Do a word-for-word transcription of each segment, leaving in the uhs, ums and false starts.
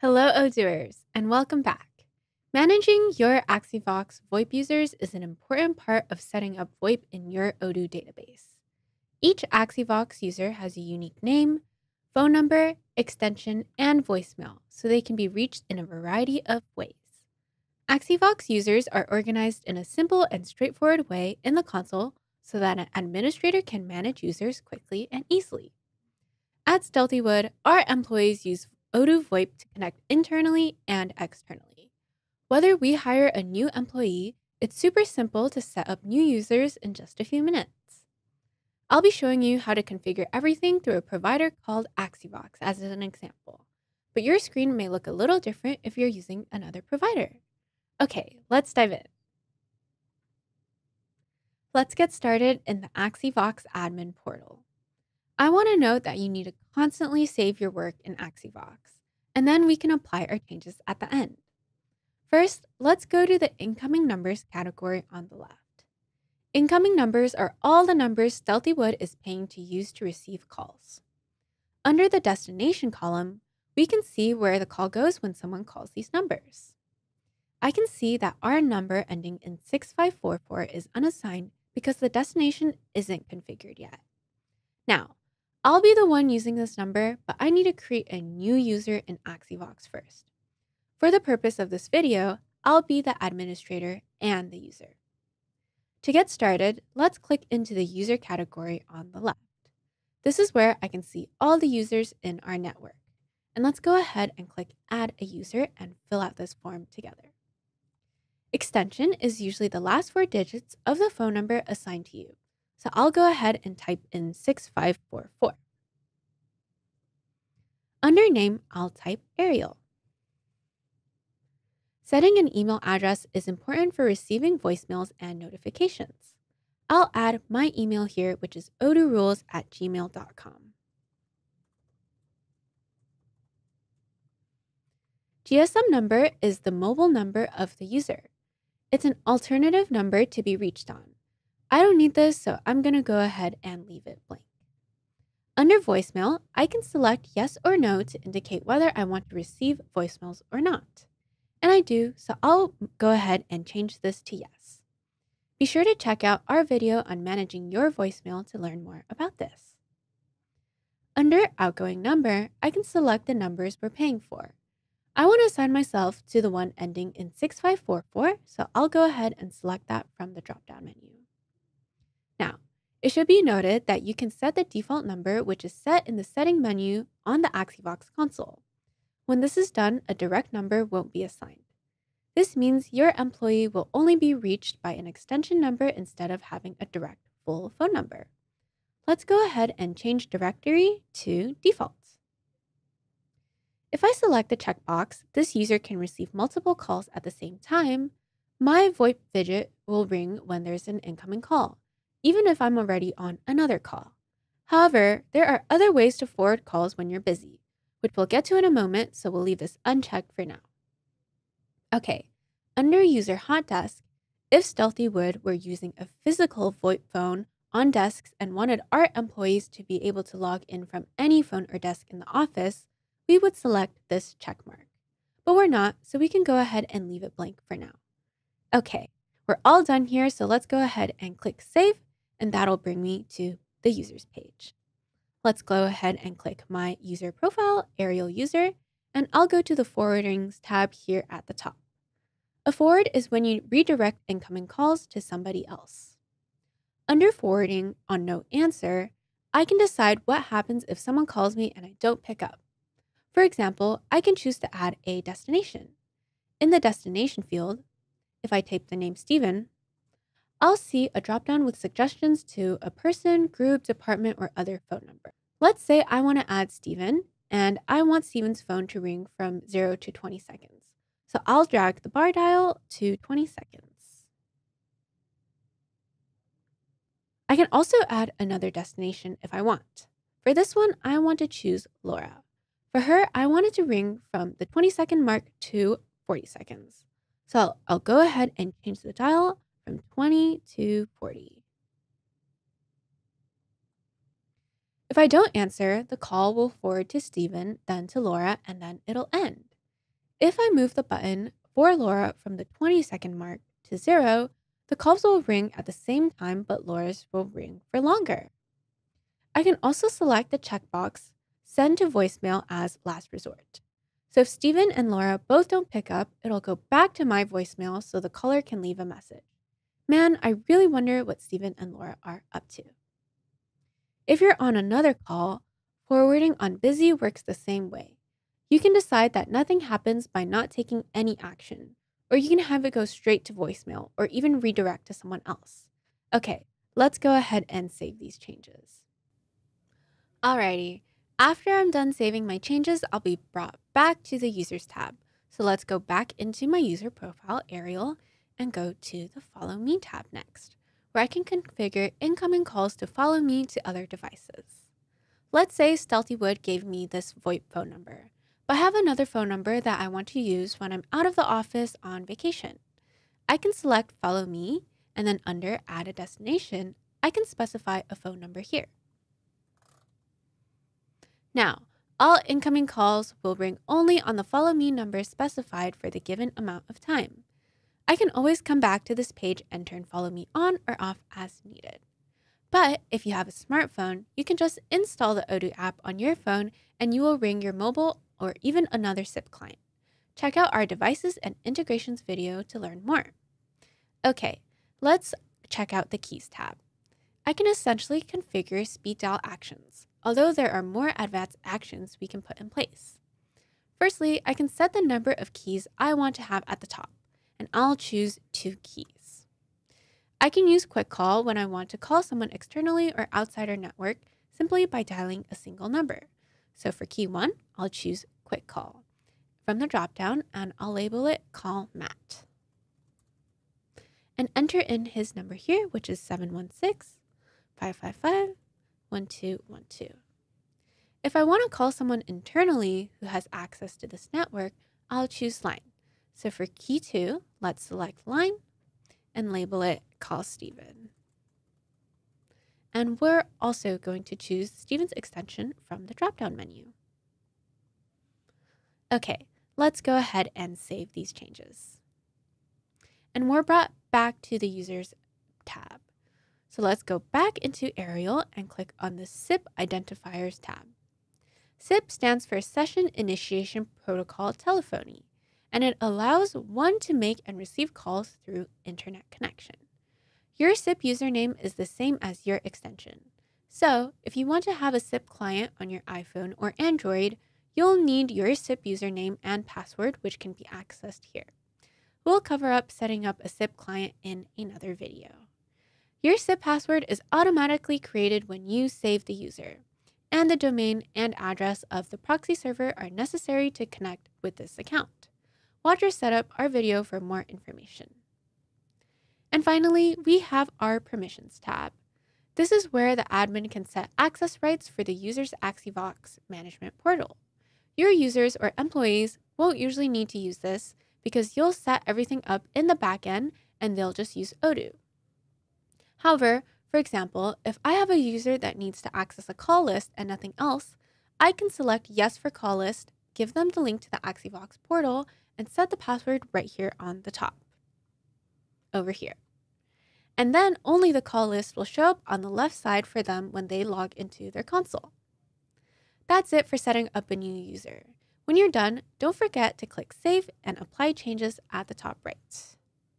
Hello, Odooers, and welcome back. Managing your Axivox VoIP users is an important part of setting up VoIP in your Odoo database. Each Axivox user has a unique name, phone number, extension, and voicemail, so they can be reached in a variety of ways. Axivox users are organized in a simple and straightforward way in the console so that an administrator can manage users quickly and easily. At Stealthywood, our employees use Odoo VoIP to connect internally and externally. Whether we hire a new employee, it's super simple to set up new users in just a few minutes. I'll be showing you how to configure everything through a provider called Axivox as an example, but your screen may look a little different if you're using another provider. Okay, let's dive in. Let's get started in the Axivox admin portal. I want to note that you need to constantly save your work in Axivox, and then we can apply our changes at the end. First, let's go to the incoming numbers category on the left. Incoming numbers are all the numbers Stealthywood is paying to use to receive calls. Under the destination column, we can see where the call goes when someone calls these numbers. I can see that our number ending in six five four four is unassigned because the destination isn't configured yet. Now, I'll be the one using this number, but I need to create a new user in Axivox first. For the purpose of this video, I'll be the administrator and the user. To get started, let's click into the user category on the left. This is where I can see all the users in our network. And let's go ahead and click Add a User and fill out this form together. Extension is usually the last four digits of the phone number assigned to you. So I'll go ahead and type in six five four four. Under name, I'll type Ariel. Setting an email address is important for receiving voicemails and notifications. I'll add my email here, which is odoorules at gmail dot com. G S M number is the mobile number of the user. It's an alternative number to be reached on. I don't need this, so I'm going to go ahead and leave it blank. Under voicemail, I can select yes or no to indicate whether I want to receive voicemails or not. And I do, so I'll go ahead and change this to yes. Be sure to check out our video on managing your voicemail to learn more about this. Under outgoing number, I can select the numbers we're paying for. I want to assign myself to the one ending in six five four four, so I'll go ahead and select that from the drop-down menu. Now, it should be noted that you can set the default number, which is set in the setting menu on the Axivox console. When this is done, a direct number won't be assigned. This means your employee will only be reached by an extension number instead of having a direct full phone number. Let's go ahead and change directory to default. If I select the checkbox, this user can receive multiple calls at the same time. My VoIP widget will ring when there's an incoming call, even if I'm already on another call. However, there are other ways to forward calls when you're busy, which we'll get to in a moment, so we'll leave this unchecked for now. Okay, under User Hot Desk, if Stealthywood were using a physical VoIP phone on desks and wanted our employees to be able to log in from any phone or desk in the office, we would select this check mark. But we're not, so we can go ahead and leave it blank for now. Okay, we're all done here, so let's go ahead and click Save, and that'll bring me to the users page. Let's go ahead and click My User Profile, Ariel User, and I'll go to the Forwardings tab here at the top. A forward is when you redirect incoming calls to somebody else. Under Forwarding on No Answer, I can decide what happens if someone calls me and I don't pick up. For example, I can choose to add a destination. In the destination field, if I type the name Steven, I'll see a dropdown with suggestions to a person, group, department, or other phone number. Let's say I want to add Steven, and I want Steven's phone to ring from zero to twenty seconds. So I'll drag the bar dial to twenty seconds. I can also add another destination if I want. For this one, I want to choose Laura. For her, I want it to ring from the twenty second mark to forty seconds. So I'll, I'll go ahead and change the dial from twenty to forty. If I don't answer, the call will forward to Steven, then to Laura, and then it'll end. If I move the button for Laura from the twenty second mark to zero, the calls will ring at the same time, but Laura's will ring for longer. I can also select the checkbox, Send to Voicemail as last resort. So if Stephen and Laura both don't pick up, it'll go back to my voicemail so the caller can leave a message. Man, I really wonder what Stephen and Laura are up to. If you're on another call, forwarding on busy works the same way. You can decide that nothing happens by not taking any action, or you can have it go straight to voicemail or even redirect to someone else. Okay, let's go ahead and save these changes. Alrighty, after I'm done saving my changes, I'll be brought back to the Users tab. So let's go back into my user profile, Ariel, and go to the Follow Me tab next, where I can configure incoming calls to follow me to other devices. Let's say Stealthywood gave me this VoIP phone number, but I have another phone number that I want to use when I'm out of the office on vacation. I can select Follow Me, and then under Add a Destination, I can specify a phone number here. Now, all incoming calls will ring only on the Follow Me number specified for the given amount of time. I can always come back to this page and turn Follow Me on or off as needed. But if you have a smartphone, you can just install the Odoo app on your phone and you will ring your mobile or even another S I P client. Check out our devices and integrations video to learn more. Okay, let's check out the Keys tab. I can essentially configure speed dial actions, although there are more advanced actions we can put in place. Firstly, I can set the number of keys I want to have at the top, and I'll choose two keys. I can use Quick Call when I want to call someone externally or outside our network simply by dialing a single number. So for key one, I'll choose Quick Call from the dropdown and I'll label it Call Matt. And enter in his number here, which is seven one six, five five five, one two one two. If I want to call someone internally who has access to this network, I'll choose line. So for key two, let's select line and label it Call Stephen. And we're also going to choose Stephen's extension from the drop-down menu. Okay, let's go ahead and save these changes. And we're brought back to the Users tab. So let's go back into Ariel and click on the S I P Identifiers tab. S I P stands for Session Initiation Protocol Telephony, and it allows one to make and receive calls through internet connection. Your S I P username is the same as your extension. So if you want to have a S I P client on your iPhone or Android, you'll need your S I P username and password, which can be accessed here. We'll cover up setting up a S I P client in another video. Your S I P password is automatically created when you save the user, and the domain and address of the proxy server are necessary to connect with this account. Watch or set up our video for more information. And finally, we have our Permissions tab. This is where the admin can set access rights for the user's Axivox management portal. Your users or employees won't usually need to use this because you'll set everything up in the backend and they'll just use Odoo. However, for example, if I have a user that needs to access a call list and nothing else, I can select Yes for Call List, give them the link to the Axivox portal, and set the password right here on the top, over here. And then only the call list will show up on the left side for them when they log into their console. That's it for setting up a new user. When you're done, don't forget to click Save and apply changes at the top right.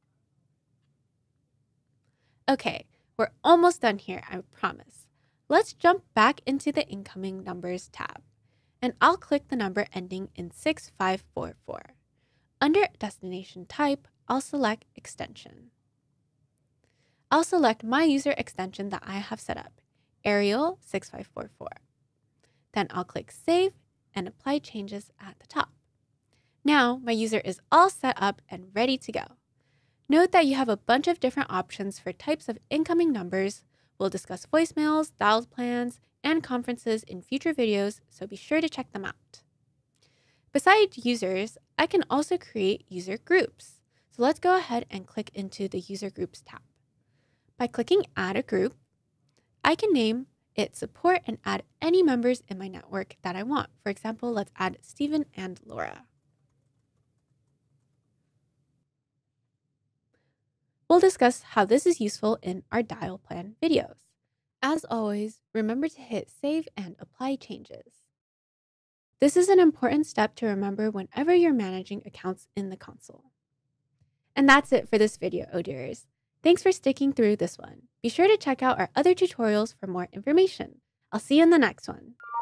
Okay, we're almost done here, I promise. Let's jump back into the Incoming Numbers tab, and I'll click the number ending in six five four four. Under Destination Type, I'll select Extension. I'll select my user extension that I have set up, Ariel six five four four. Then I'll click Save and apply changes at the top. Now my user is all set up and ready to go. Note that you have a bunch of different options for types of incoming numbers. We'll discuss voicemails, dial plans, and conferences in future videos, so be sure to check them out. Besides users, I can also create user groups. So let's go ahead and click into the User Groups tab. By clicking Add a Group, I can name it Support and add any members in my network that I want. For example, let's add Stephen and Laura. We'll discuss how this is useful in our dial plan videos. As always, remember to hit save and apply changes. This is an important step to remember whenever you're managing accounts in the console. And that's it for this video, Odooers. Thanks for sticking through this one. Be sure to check out our other tutorials for more information. I'll see you in the next one.